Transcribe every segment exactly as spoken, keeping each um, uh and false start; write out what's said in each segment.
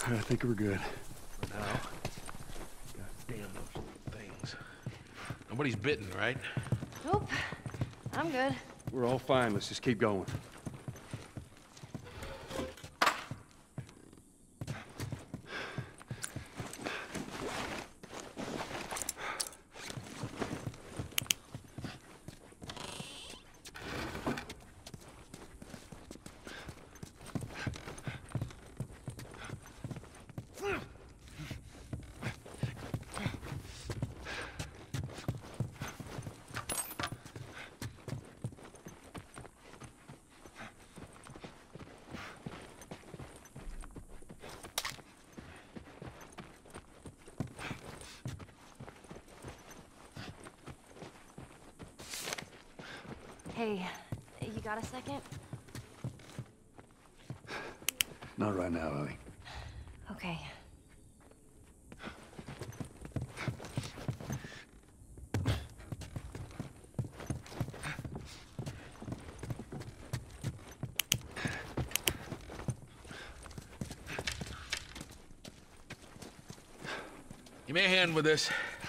I think we're good. For now. God damn those things. Nobody's bitten, right? Nope. I'm good. We're all fine. Let's just keep going. Hey, you got a second? Not right now, Ellie. Okay. Give me a hand with this.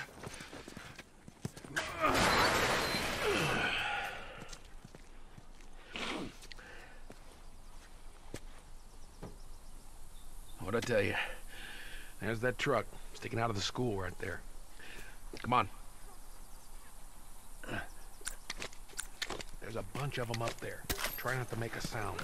What'd I tell you? There's that truck sticking out of the school right there. Come on. There's a bunch of them up there. Try not to make a sound.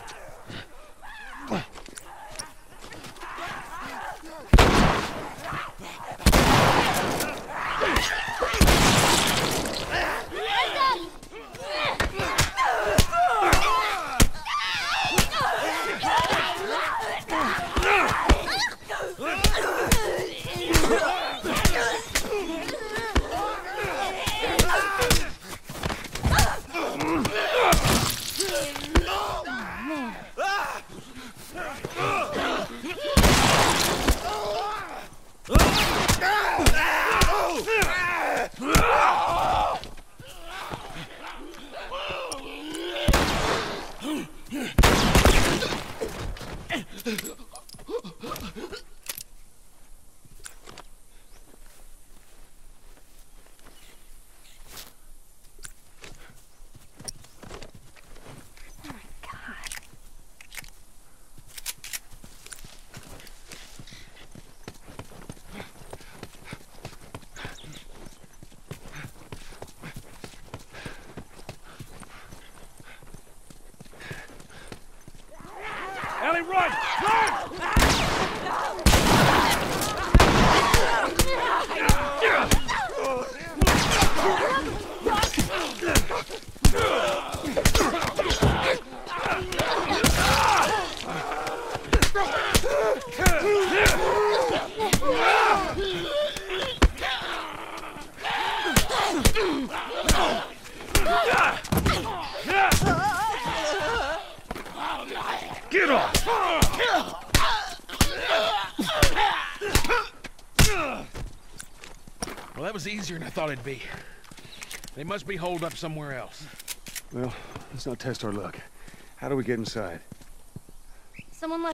Ellie, run! Run! Get off! Well, that was easier than I thought it'd be. They must be holed up somewhere else. Well, let's not test our luck. How do we get inside? Someone left